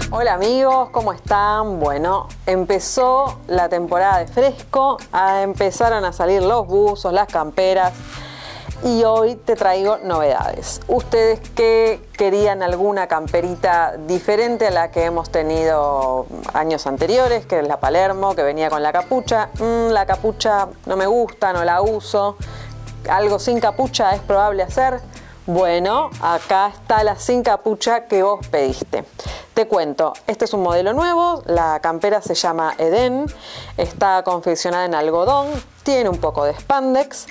Hola amigos, ¿cómo están? Bueno, empezó la temporada de fresco, empezaron a salir los buzos, las camperas y hoy te traigo novedades. Ustedes que querían alguna camperita diferente a la que hemos tenido años anteriores, que es la Palermo, que venía con la capucha. La capucha no me gusta, no la uso. Algo sin capucha es probable hacer. Bueno, acá está la sin capucha que vos pediste. Te cuento, este es un modelo nuevo, la campera se llama Eden, está confeccionada en algodón, tiene un poco de spandex,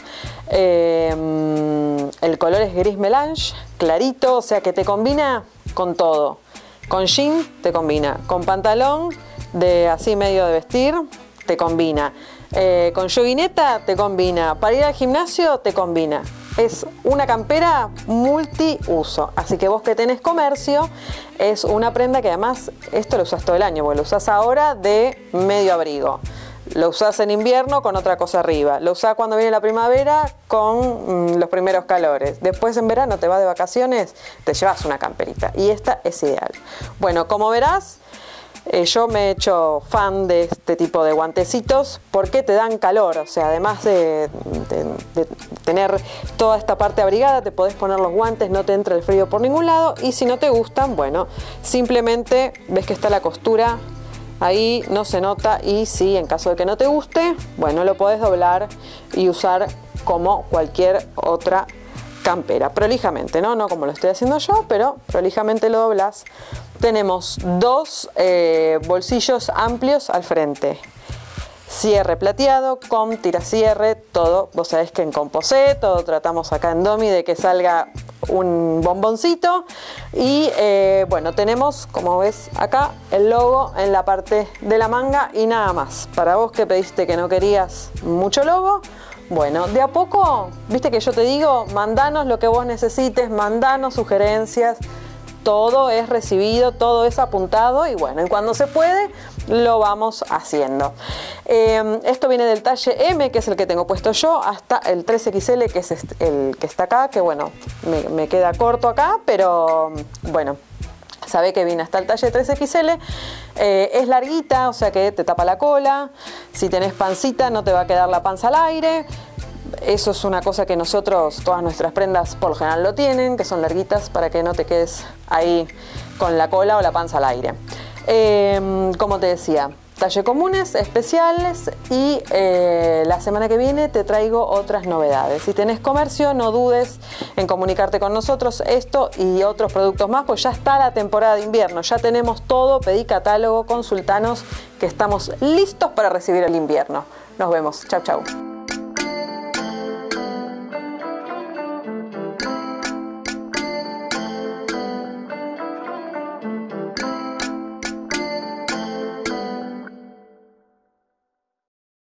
el color es gris melange, clarito, o sea que te combina con todo. Con jean te combina, con pantalón de así medio de vestir te combina, con joguineta te combina, para ir al gimnasio te combina. Es una campera multiuso, así que vos que tenés comercio, es una prenda que además esto lo usás todo el año, porque lo usás ahora de medio abrigo, lo usás en invierno con otra cosa arriba, lo usás cuando viene la primavera con los primeros calores, después en verano te vas de vacaciones, te llevas una camperita y esta es ideal. Bueno, como verás, yo me he hecho fan de este tipo de guantecitos porque te dan calor, o sea, además de tener toda esta parte abrigada, te podés poner los guantes, no te entra el frío por ningún lado, y si no te gustan, bueno, simplemente ves que está la costura ahí, no se nota, y si en caso de que no te guste, bueno, lo podés doblar y usar como cualquier otra campera, prolijamente, ¿no? No como lo estoy haciendo yo, pero prolijamente lo doblás. Tenemos dos bolsillos amplios al frente, cierre plateado con tiracierre, todo, vos sabés que en Composé, todo tratamos acá en Domi de que salga un bomboncito y bueno, tenemos, como ves acá, el logo en la parte de la manga y nada más. Para vos que pediste que no querías mucho logo, bueno, de a poco, viste que yo te digo, mandanos lo que vos necesites, mandanos sugerencias, todo es recibido, todo es apuntado y bueno, y cuando se puede lo vamos haciendo. Esto viene del talle M, que es el que tengo puesto yo, hasta el 3XL, que es el que está acá, que bueno, me queda corto acá, pero bueno, sabe que viene hasta el talle 3XL, es larguita, o sea que te tapa la cola, si tenés pancita no te va a quedar la panza al aire. Eso es una cosa que nosotros, todas nuestras prendas por lo general lo tienen, que son larguitas para que no te quedes ahí con la cola o la panza al aire. Como te decía, talle comunes, especiales y la semana que viene te traigo otras novedades. Si tenés comercio, no dudes en comunicarte con nosotros esto y otros productos más, pues ya está la temporada de invierno, ya tenemos todo, pedí catálogo, consultanos que estamos listos para recibir el invierno. Nos vemos, chau chau.